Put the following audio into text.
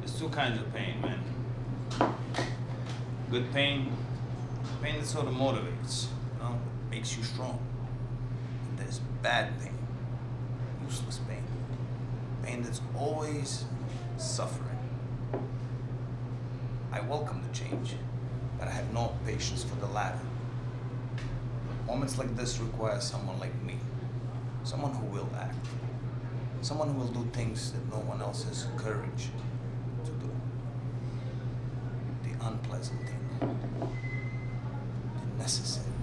There's two kinds of pain, man. Good pain, pain that sort of motivates, you know, makes you strong. And there's bad pain, useless pain. Pain that's always suffering. I welcome the change, but I have no patience for the latter. Moments like this require someone like me, someone who will act, someone who will do things that no one else has courage to do. The unpleasant thing, the necessary